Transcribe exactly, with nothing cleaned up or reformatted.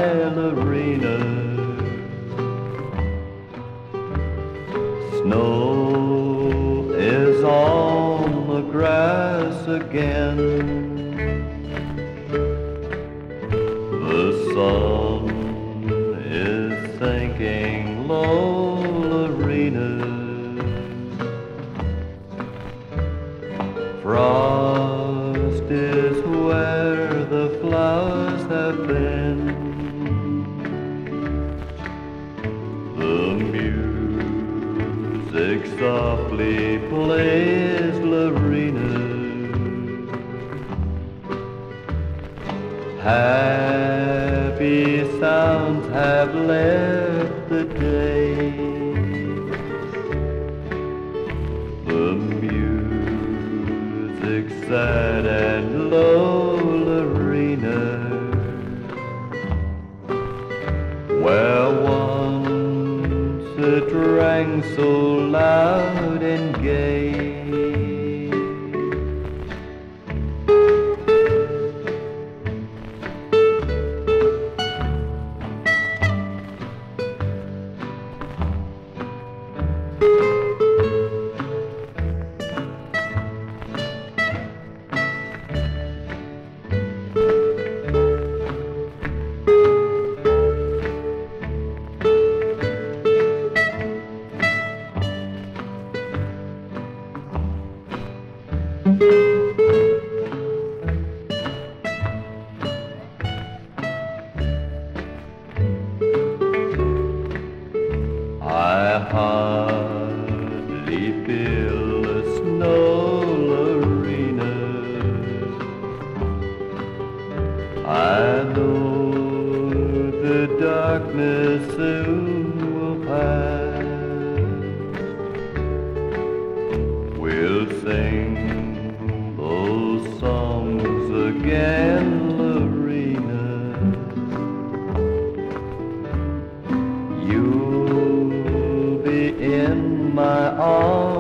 Lorena. Snow is on the grass again. The sun is sinking low, Lorena. Frost is where the flowers have been. The music softly plays, Lorena. Happy sounds have left the day. The music's sad and low, Lorena. Where once it rang so loud and gay. I hardly feel the snow, Lorena. I know the darkness soon will pass. We'll sing those songs again, Lorena. You'll be in my arms